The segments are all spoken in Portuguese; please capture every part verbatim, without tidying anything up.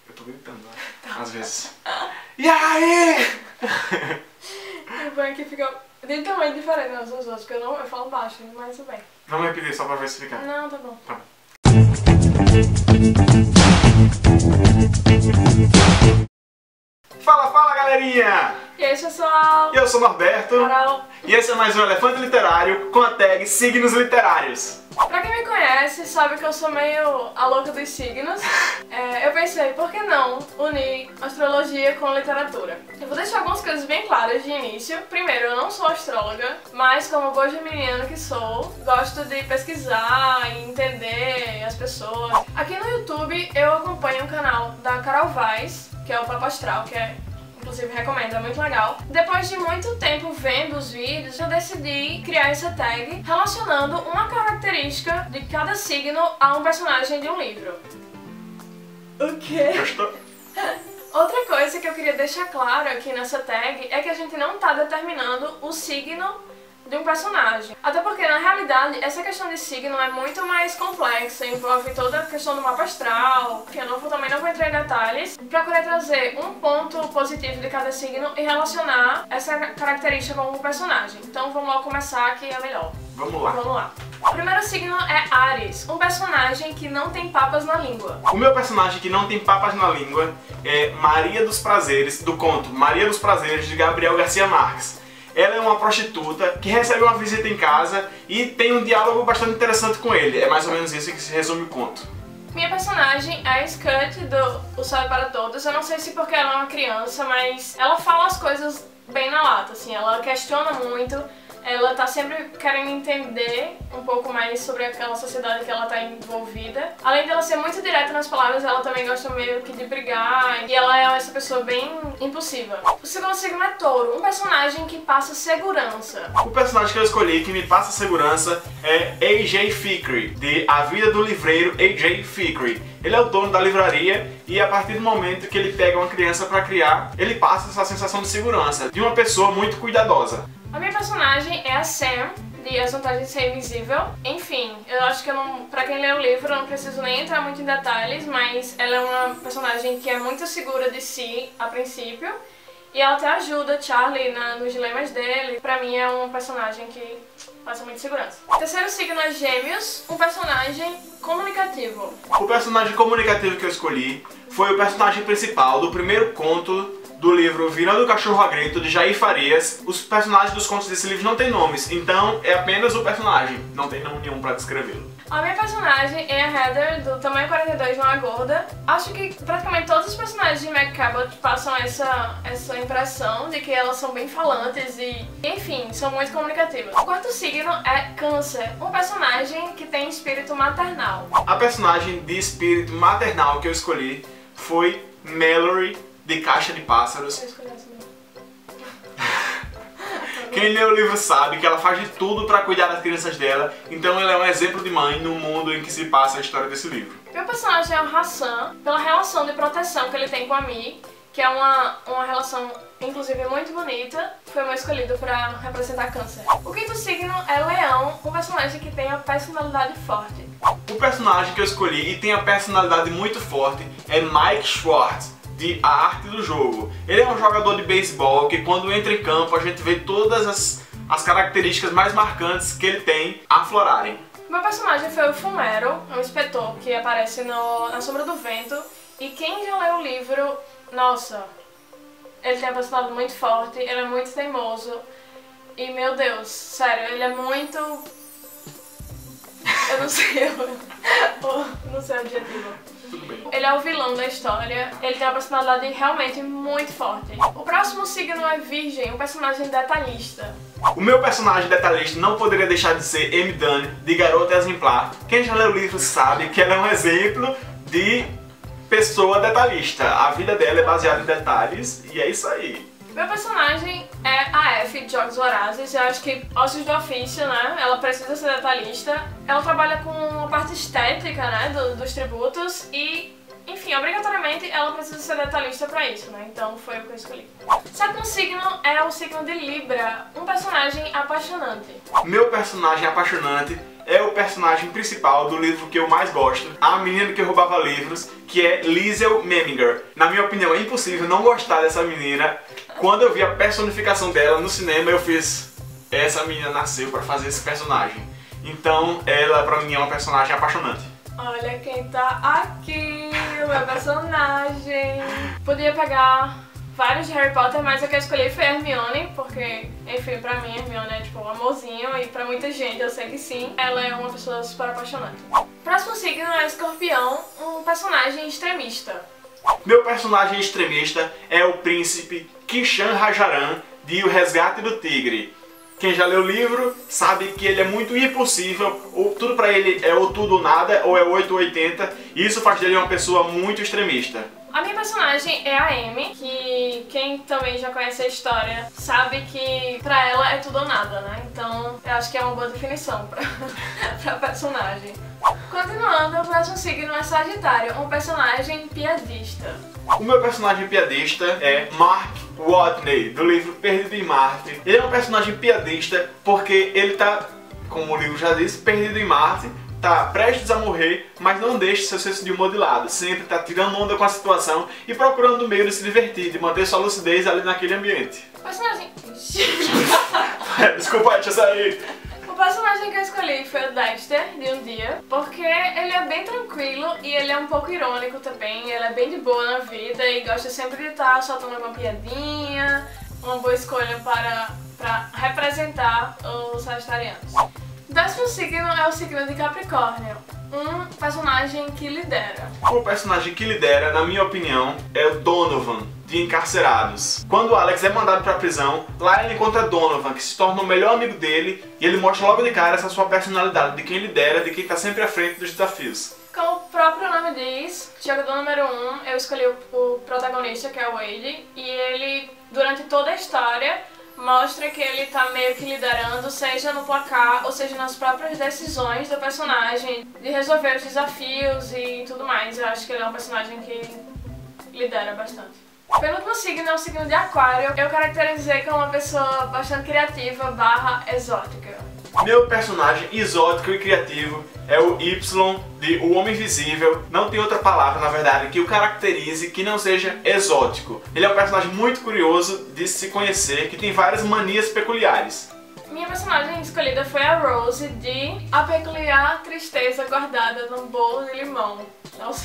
Eu tô gritando, né? Tá. Às vezes. E aí? O bom é que fica de tamanho diferente nas duas outras, porque eu, não, eu falo baixo, mas tudo bem. Vamos repetir só pra ver se fica. Não, tá bom. Tá bom. Fala, fala, galerinha! E aí, pessoal? Eu sou o Norberto. Carol. E esse é mais um Elefante Literário com a tag Signos Literários. Pra quem me conhece, sabe que eu sou meio a louca dos signos. É, eu pensei, por que não unir astrologia com literatura? Eu vou deixar algumas coisas bem claras de início. Primeiro, eu não sou astróloga, mas como boa geminiana que sou, gosto de pesquisar e entender as pessoas. Aqui no YouTube eu acompanho o canal da Carol Vaz, que é o Papo Astral, que é... inclusive recomendo, é muito legal. Depois de muito tempo vendo os vídeos, eu decidi criar essa tag relacionando uma característica de cada signo a um personagem de um livro. O quê? Gostou? Outra coisa que eu queria deixar claro aqui nessa tag é que a gente não está determinando o signo de um personagem. Até porque, na realidade, essa questão de signo é muito mais complexa, envolve toda a questão do mapa astral, que eu não vou, também não vou entrar em detalhes. Procurei trazer um ponto positivo de cada signo e relacionar essa característica com o personagem. Então vamos logo começar, que é melhor. Vamos lá. Vamos lá. O primeiro signo é Áries, um personagem que não tem papas na língua. O meu personagem que não tem papas na língua é Maria dos Prazeres, do conto Maria dos Prazeres, de Gabriel Garcia Marques. Ela é uma prostituta que recebe uma visita em casa e tem um diálogo bastante interessante com ele. É mais ou menos isso que se resume o conto. Minha personagem é a Scut, do O Sol é para Todos. Eu não sei se porque ela é uma criança, mas ela fala as coisas bem na lata, assim. Ela questiona muito, ela tá sempre querendo entender um pouco mais sobre aquela sociedade que ela tá envolvida. Além dela ser muito direta nas palavras, ela também gosta meio que de brigar, e ela é essa pessoa bem impulsiva. O segundo signo é Touro, um personagem que passa segurança. O personagem que eu escolhi que me passa segurança é A J Fikry, de A Vida do Livreiro A J Fikry. Ele é o dono da livraria e a partir do momento que ele pega uma criança para criar, ele passa essa sensação de segurança, de uma pessoa muito cuidadosa. A minha personagem é a Sam, de As Vantagens de Ser Invisível. Enfim, eu acho que eu não, pra quem lê o livro eu não preciso nem entrar muito em detalhes, mas ela é uma personagem que é muito segura de si a princípio. E ela até ajuda Charlie na, nos dilemas dele. Pra mim é um personagem que passa muita segurança. O terceiro signo é Gêmeos, um personagem comunicativo. O personagem comunicativo que eu escolhi foi o personagem principal do primeiro conto do livro Virando o Cachorro a Grito, de Jair Farias. Os personagens dos contos desse livro não têm nomes, então é apenas o personagem, não tem nome nenhum pra descrevê-lo. A minha personagem é a Heather, do Tamanho quarenta e dois, Não é Gorda. Acho que praticamente todos os personagens de Meg Cabot passam essa, essa impressão de que elas são bem falantes e, enfim, são muito comunicativas. O quarto signo é Câncer, um personagem que tem espírito maternal. A personagem de espírito maternal que eu escolhi foi Mallory, de Caixa de Pássaros. Eu escolhi essa mesmo. Quem lê o livro sabe que ela faz de tudo para cuidar das crianças dela, então ela é um exemplo de mãe no mundo em que se passa a história desse livro. Meu personagem é o Hassan, pela relação de proteção que ele tem com a Mi, que é uma, uma relação, inclusive, muito bonita. Foi o meu escolhido para representar Câncer. O quinto signo é Leão, um personagem que tem uma personalidade forte. O personagem que eu escolhi e tem a personalidade muito forte é Mike Schwartz, de A Arte do Jogo. Ele é um jogador de beisebol que quando entra em campo a gente vê todas as, as características mais marcantes que ele tem aflorarem. Meu personagem foi o Fumero, um inspetor que aparece no, na Sombra do Vento. E quem já leu o livro, nossa, ele tem uma personalidade muito forte, ele é muito teimoso. E meu Deus, sério, ele é muito... Eu não sei, eu, eu não sei o adjetivo. Tudo bem. Ele é o vilão da história, ele tem uma personalidade realmente muito forte. O próximo signo é Virgem, um personagem detalhista. O meu personagem detalhista não poderia deixar de ser M. Dunne, de Garota Exemplar. Quem já leu o livro sabe que ela é um exemplo de pessoa detalhista. A vida dela é baseada em detalhes e é isso aí. Meu personagem é a F de Jogos Vorazes. Eu acho que ossos do ofício, né? Ela precisa ser detalhista. Ela trabalha com a parte estética, né? Do, dos tributos e, enfim, obrigatoriamente ela precisa ser detalhista pra isso, né? Então foi o que eu escolhi. Sétimo signo é o signo de Libra, um personagem apaixonante. Meu personagem apaixonante é o personagem principal do livro que eu mais gosto, A Menina que Roubava Livros, que é Liesel Meminger. Na minha opinião, é impossível não gostar dessa menina. Quando eu vi a personificação dela no cinema, eu fiz... Essa menina nasceu pra fazer esse personagem. Então, ela pra mim é uma personagem apaixonante. Olha quem tá aqui, o meu personagem. Podia pegar vários de Harry Potter, mas o que eu escolhi foi a Hermione, porque, enfim, pra mim a Hermione é tipo um amorzinho e pra muita gente eu sei que sim, ela é uma pessoa super apaixonante. Próximo signo é Escorpião, um personagem extremista. Meu personagem extremista é o príncipe Kishan Rajaram, de O Resgate do Tigre. Quem já leu o livro sabe que ele é muito impossível, ou tudo pra ele é ou tudo ou nada, ou é oito ou oitenta, e isso faz dele uma pessoa muito extremista. A minha personagem é a Amy, que quem também já conhece a história sabe que pra ela é tudo ou nada, né? Então eu acho que é uma boa definição pra, pra personagem. Continuando, o próximo signo é Sagitário, um personagem piadista. O meu personagem piadista é Mark Watney, do livro Perdido em Marte. Ele é um personagem piadista porque ele tá, como o livro já disse, perdido em Marte, tá prestes a morrer, mas não deixa seu senso de humor de lado. Sempre tá tirando onda com a situação e procurando um meio de se divertir, de manter sua lucidez ali naquele ambiente. O personagem... Desculpa, deixa eu sair. O personagem que eu escolhi foi o Dexter, de Um Dia, porque ele é bem tranquilo e ele é um pouco irônico também, ele é bem de boa na vida e gosta sempre de estar soltando uma piadinha, uma boa escolha para, para representar os sagitarianos. O décimo signo é o signo de Capricórnio, um personagem que lidera. O personagem que lidera, na minha opinião, é o Donovan, de Encarcerados. Quando o Alex é mandado pra prisão, lá ele encontra Donovan, que se torna o melhor amigo dele, e ele mostra logo de cara essa sua personalidade, de quem lidera, de quem tá sempre à frente dos desafios. Como o próprio nome diz, jogador número um, eu escolhi o, o protagonista, que é o Wade, e ele, durante toda a história, mostra que ele tá meio que liderando, seja no placar, ou seja nas próprias decisões do personagem, de resolver os desafios e tudo mais. Eu acho que ele é um personagem que lidera bastante. O penúltimo signo é o signo de Aquário. Eu caracterizei como uma pessoa bastante criativa barra exótica. Meu personagem exótico e criativo é o Y de O Homem Invisível. Não tem outra palavra, na verdade, que o caracterize que não seja exótico. Ele é um personagem muito curioso de se conhecer, que tem várias manias peculiares. Minha personagem escolhida foi a Rose de A Peculiar Tristeza Guardada num Bolo de Limão. Nossa...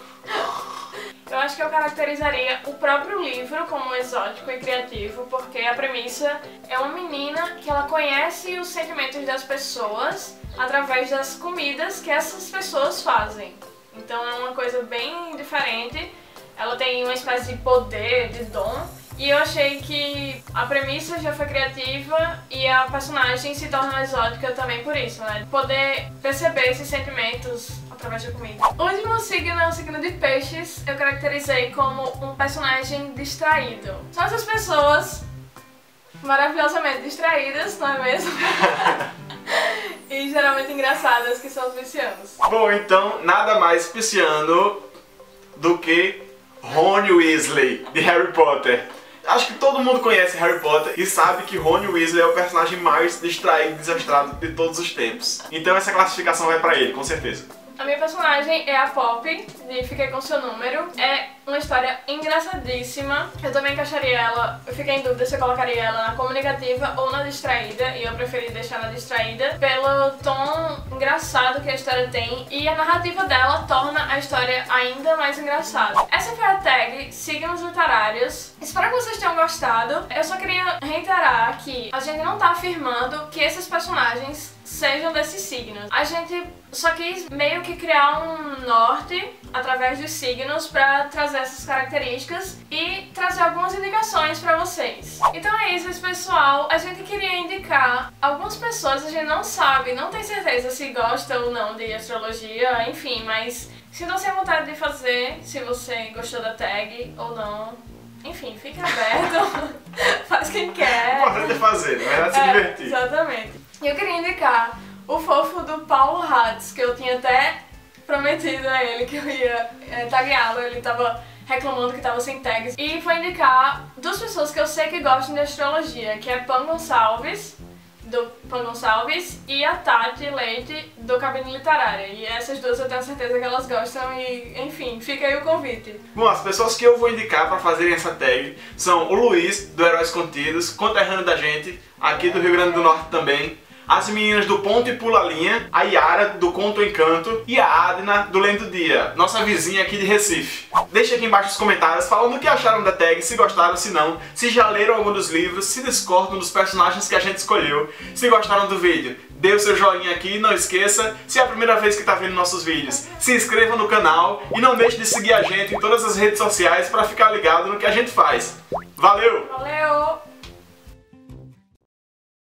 Eu acho que eu caracterizaria o próprio livro como exótico e criativo, porque a premissa é uma menina que ela conhece os sentimentos das pessoas através das comidas que essas pessoas fazem. Então é uma coisa bem diferente, ela tem uma espécie de poder, de dom, e eu achei que a premissa já foi criativa e a personagem se torna exótica também por isso, né? Poder perceber esses sentimentos através da comida. O último signo é o signo de Peixes. Eu caracterizei como um personagem distraído. São essas pessoas maravilhosamente distraídas, não é mesmo? E geralmente engraçadas, que são os piscianos. Bom, então nada mais pisciano do que Rony Weasley, de Harry Potter. Acho que todo mundo conhece Harry Potter e sabe que Rony Weasley é o personagem mais distraído e desastrado de todos os tempos. Então essa classificação vai pra ele, com certeza. A minha personagem é a Poppy, de Fiquei com Seu Número. É uma história engraçadíssima. Eu também encaixaria ela, eu fiquei em dúvida se eu colocaria ela na comunicativa ou na distraída, e eu preferi deixar na distraída pelo tom engraçado que a história tem, e a narrativa dela torna a história ainda mais engraçada. Essa foi a tag Signos Literários. Espero que vocês tenham gostado. Eu só queria reiterar que a gente não tá afirmando que esses personagens sejam desses signos. A gente só quis meio que criar um norte através dos signos para trazer essas características e trazer algumas indicações para vocês. Então é isso, pessoal. A gente queria indicar algumas pessoas, a gente não sabe, não tem certeza se gosta ou não de astrologia, enfim, mas sintam-se à vontade de fazer, se você gostou da tag ou não. Enfim, fica aberto, faz quem quer. O importante é fazer, não é se divertir. É, exatamente. Eu queria indicar o fofo do Paulo Hatz, que eu tinha até prometido a ele que eu ia é, tagueá-lo, ele tava reclamando que tava sem tags. E vou indicar duas pessoas que eu sei que gostam de astrologia, que é Pan Gonçalves, do Pan Gonçalves, e a Tati Leite, do Cabine Literária. E essas duas eu tenho certeza que elas gostam e, enfim, fica aí o convite. Bom, as pessoas que eu vou indicar para fazerem essa tag são o Luiz, do Heróis Contidos, conterrâneo da gente, aqui do Rio Grande do Norte também. As meninas do Ponto e Pula Linha, a Yara, do Conto Encanto, e a Adna, do Lendo Dia, nossa vizinha aqui de Recife. Deixe aqui embaixo nos comentários falando o que acharam da tag, se gostaram, se não, se já leram algum dos livros, se discordam dos personagens que a gente escolheu, se gostaram do vídeo. Dê o seu joinha aqui e não esqueça, se é a primeira vez que está vendo nossos vídeos, se inscreva no canal e não deixe de seguir a gente em todas as redes sociais para ficar ligado no que a gente faz. Valeu! Valeu!